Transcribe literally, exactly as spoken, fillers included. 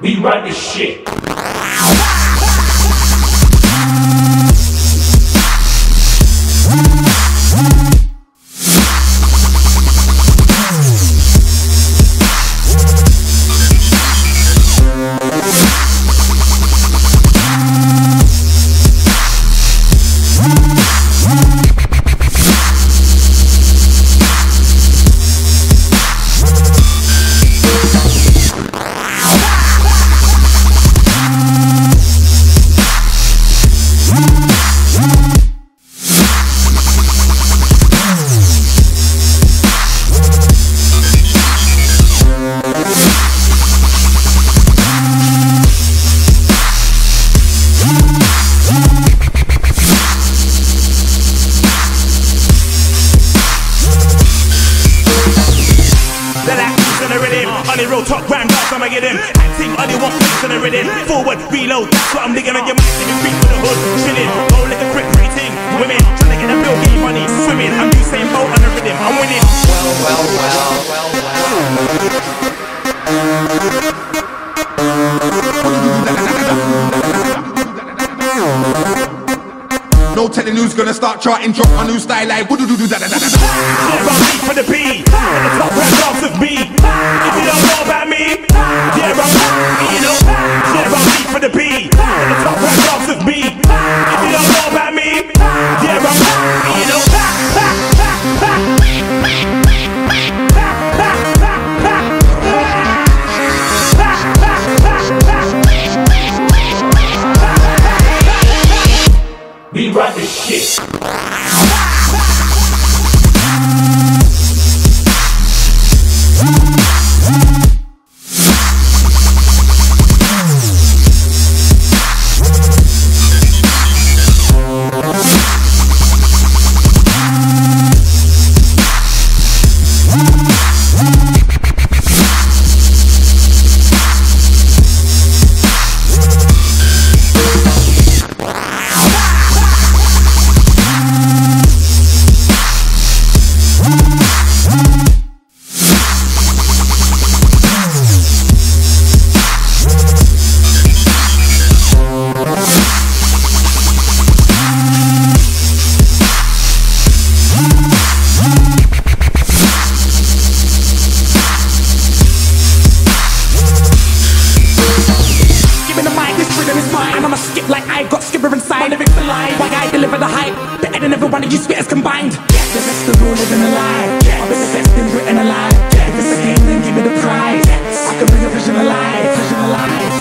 We run this shit. Only real top grand guys, I'ma get him. Acting, only one place on the rhythm. Forward, reload, that's what I'm digging on your mic. If you beat for the hood, chillin'. Go like a quick rating. Women, trying to get a bill, get money. Swimming, I'm Usain Bolt on the rhythm. I'm winning. Well, well, well, well, well. No telling who's gonna start charting, drop my new style like woo doo doo doo da da da da da. Yeah, I'm beat for the beat. And the top rap dance with me. If you don't know about me, yeah, I'm you know. Yeah, I'm beat for the beat. And the top rap dance with me. If you don't know about me, yeah, I'm you know. We run this shit. Skip like I got skipper inside. Lyrics alive, like I deliver the hype. Better than every one of you spitters combined. Yes, this is the rule living alive. Yes, I'll be the best in written alive. Yes, if it's a game, then give me the prize. Yes, I can bring a vision alive, vision alive.